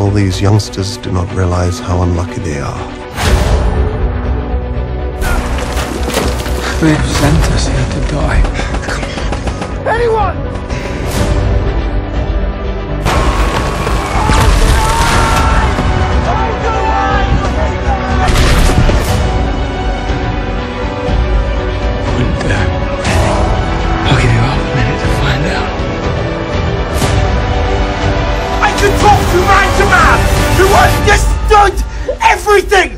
all these youngsters do not realize how unlucky they are. They've sent us here to die. Anyone! Wouldn't dare. I'll give you half a minute to find out. I can talk to man, who understood everything!